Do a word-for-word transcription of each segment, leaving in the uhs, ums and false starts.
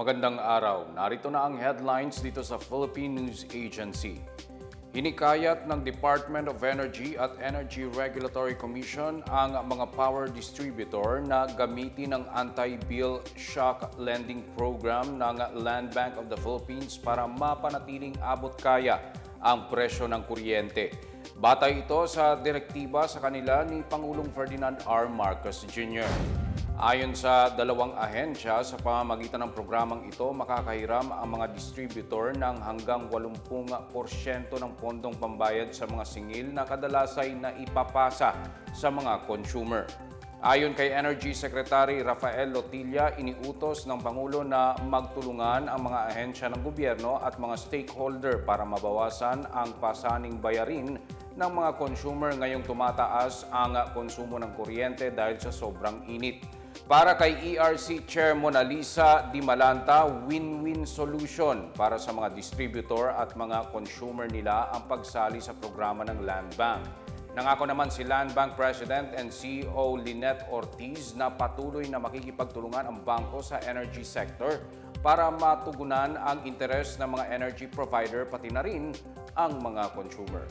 Magandang araw. Narito na ang headlines dito sa Philippine News Agency. Hinikayat ng Department of Energy at Energy Regulatory Commission ang mga power distributor na gamitin ang anti-bill shock lending program ng Land Bank of the Philippines para mapanatiling abot kaya ang presyo ng kuryente. Batay ito sa direktiba sa kanila ni Pangulong Ferdinand R. Marcos Junior Ayon sa dalawang ahensya, sa pamamagitan ng programang ito, makakahiram ang mga distributor ng hanggang eighty porsyento ng pondong pambayad sa mga singil na kadalas ay naipapasa sa mga consumer. Ayon kay Energy Secretary Rafael Lotilla, iniutos ng Pangulo na magtulungan ang mga ahensya ng gobyerno at mga stakeholder para mabawasan ang pasaning bayarin ng mga consumer ngayong tumataas ang konsumo ng kuryente dahil sa sobrang init. Para kay E R C Chair Mona Lisa Di Malanta, win-win solution para sa mga distributor at mga consumer nila ang pagsali sa programa ng Land Bank. Nangako naman si Land Bank President and C E O Lynette Ortiz na patuloy na makikipagtulungan ang bangko sa energy sector para matugunan ang interes ng mga energy provider pati na rin ang mga consumer.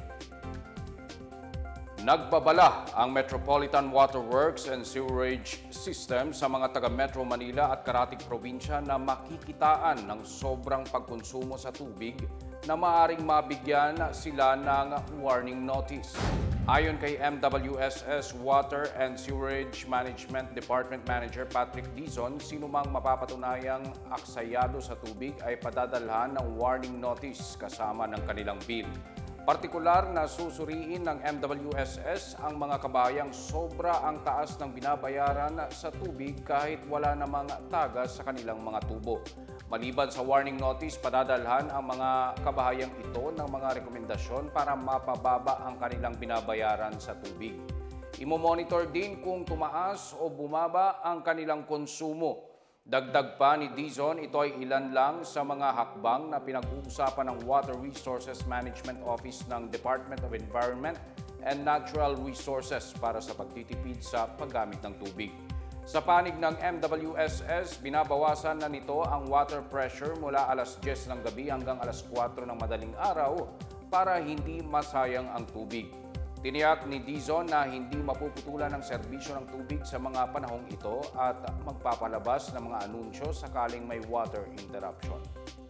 Nagbabala ang Metropolitan Water Works and Sewerage System sa mga taga-Metro Manila at karatig probinsya na makikitaan ng sobrang pagkonsumo sa tubig na maaaring mabigyan sila ng warning notice. Ayon kay M W S S Water and Sewerage Management Department Manager Patrick Dizon, sinumang mapapatunayang aksayado sa tubig ay padadalhan ng warning notice kasama ng kanilang bill. Partikular na susuriin ng M W S S ang mga kabayang sobra ang taas ng binabayaran sa tubig kahit wala namang tagas sa kanilang mga tubo. Maliban sa warning notice, padadalhan ang mga kabahayang ito ng mga rekomendasyon para mapababa ang kanilang binabayaran sa tubig. Imo-monitor din kung tumaas o bumaba ang kanilang konsumo. Dagdag pa ni Dizon, ito ay ilan lang sa mga hakbang na pinag-uusapan ng Water Resources Management Office ng Department of Environment and Natural Resources para sa pagtitipid sa paggamit ng tubig. Sa panig ng M W S S, binabawasan na nito ang water pressure mula alas diyes ng gabi hanggang alas kwatro ng madaling araw para hindi masayang ang tubig. Tiniyak ni Dizon na hindi mapuputulan ng serbisyo ng tubig sa mga panahong ito at magpapalabas ng mga anunsyo sakaling may water interruption.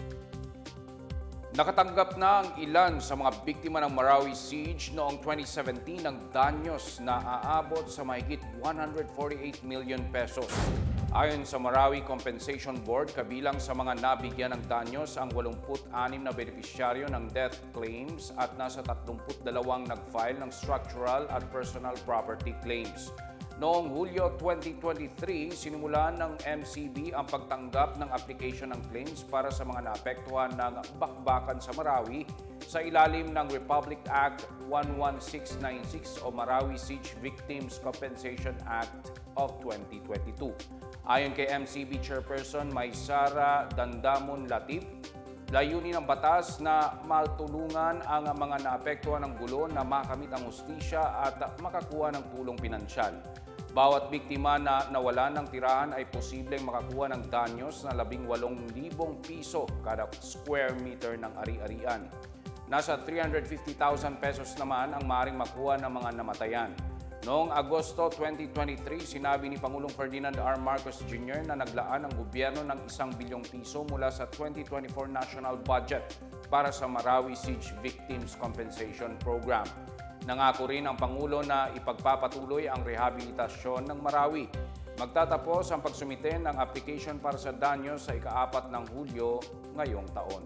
Nakatanggap na ang ilan sa mga biktima ng Marawi Siege noong twenty seventeen ng danyos na aabot sa mahigit one hundred forty-eight million pesos. Ayon sa Marawi Compensation Board, kabilang sa mga nabigyan ng danyos ang eighty-six na benepisyaryo ng death claims at nasa thirty-two nag-file ng structural at personal property claims. Noong Hulyo twenty twenty-three, sinimulan ng M C B ang pagtanggap ng application ng claims para sa mga naapektuhan ng bakbakan sa Marawi sa ilalim ng Republic Act one one six nine six o Marawi Siege Victims Compensation Act of twenty twenty-two. Ayon kay M C B Chairperson Maysara Dandamon Latif, layunin ng batas na matulungan ang mga naapektuhan ng gulo na makamit ang hustisya at makakuha ng tulong pinansyal. Bawat biktima na nawalan ng tirahan ay posibleng makakuha ng danyos na labing walong libong piso kada square meter ng ari-arian. Nasa three hundred fifty thousand pesos naman ang maaaring makuha ng mga namatayan. Noong Agosto twenty twenty-three, sinabi ni Pangulong Ferdinand R. Marcos Junior na naglaan ang gobyerno ng isang bilyong piso mula sa twenty twenty-four national budget para sa Marawi Siege Victims Compensation Program. Nangako rin ang Pangulo na ipagpapatuloy ang rehabilitasyon ng Marawi. Magtatapos ang pagsumite ng application para sa danyos sa ika-apat ng Hulyo ngayong taon.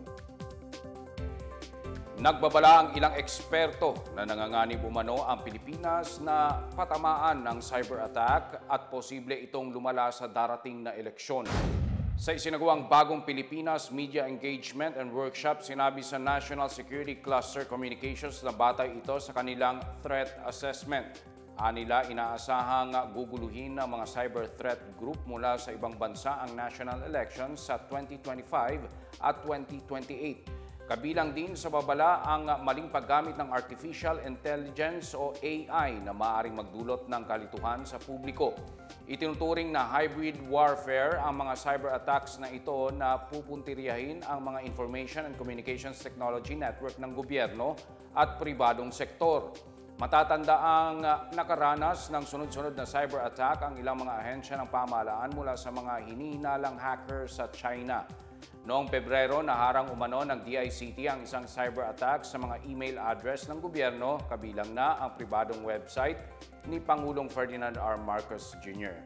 Nagbabala ang ilang eksperto na nanganganib umano ang Pilipinas na patamaan ng cyber attack at posible itong lumala sa darating na eleksyon. Sa isinagawang Bagong Pilipinas Media Engagement and Workshop, sinabi sa National Security Cluster Communications na batay ito sa kanilang threat assessment. Anila, inaasahang guguluhin ng mga cyber threat group mula sa ibang bansa ang national elections sa twenty twenty-five at twenty twenty-eight. Kabilang din sa babala ang maling paggamit ng Artificial Intelligence o A I na maaaring magdulot ng kalituhan sa publiko. Itinuturing na hybrid warfare ang mga cyber attacks na ito na pupuntiryahin ang mga information and communications technology network ng gobyerno at pribadong sektor. Matatanda ang nakaranas ng sunod-sunod na cyber attack ang ilang mga ahensya ng pamahalaan mula sa mga hinihinalang hackers sa China. Noong Pebrero, naharang umano ng D I C T ang isang cyber attack sa mga email address ng gobyerno, kabilang na ang pribadong website ni Pangulong Ferdinand R. Marcos Junior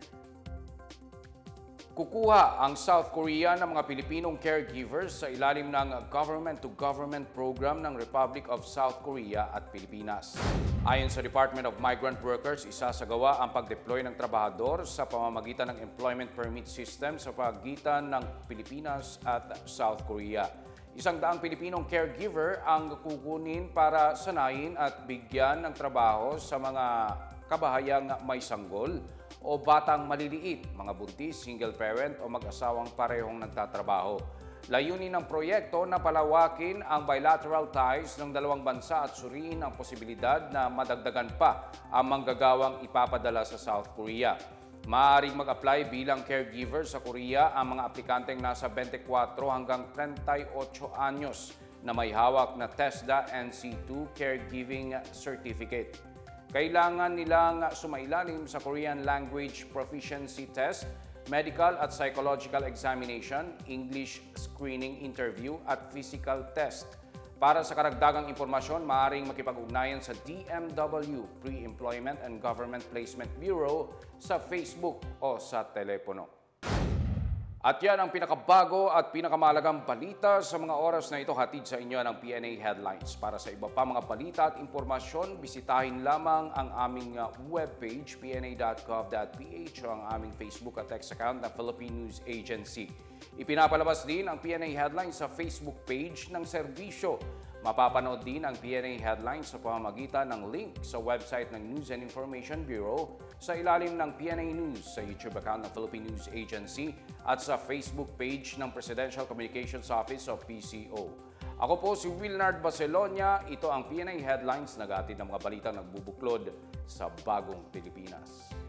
Kukuha ang South Korea ng mga Pilipinong caregivers sa ilalim ng government-to-government program ng Republic of South Korea at Pilipinas. Ayon sa Department of Migrant Workers, isasagawa ang pag-deploy ng trabahador sa pamamagitan ng employment permit system sa pagitan ng Pilipinas at South Korea. Isang daang Pilipinong caregiver ang kukunin para sanayin at bigyan ng trabaho sa mga kabahayang may sanggol o batang maliliit, mga buntis, single parent o mag-asawang parehong nagtatrabaho. Layunin ng proyekto na palawakin ang bilateral ties ng dalawang bansa at suriin ang posibilidad na madagdagan pa ang manggagawang ipapadala sa South Korea. Maaaring mag-apply bilang caregiver sa Korea ang mga aplikanteng nasa twenty-four hanggang thirty-eight anyos na may hawak na TESDA N C two Caregiving Certificate. Kailangan nilang sumailalim sa Korean Language Proficiency Test, Medical at Psychological Examination, English Screening Interview at Physical Test. Para sa karagdagang impormasyon, maaaring makipag-ugnayan sa D M W Pre-Employment and Government Placement Bureau sa Facebook o sa telepono. At yan ang pinakabago at pinakamalagang balita sa mga oras na ito, hatid sa inyo ng P N A Headlines. Para sa iba pa mga balita at impormasyon, bisitahin lamang ang aming webpage p n a dot gov dot p h o ang aming Facebook at X account na Philippine News Agency. Ipinapalabas din ang P N A Headlines sa Facebook page ng serbisyo. Mapapanood din ang P N A Headlines sa pamamagitan ng link sa website ng News and Information Bureau, sa ilalim ng P N A News sa YouTube account ng Philippine News Agency at sa Facebook page ng Presidential Communications Office o P C O. Ako po si Wilnard Bacelonia. Ito ang P N A Headlines, nag-aatid ng mga balitang nagbubuklod sa bagong Pilipinas.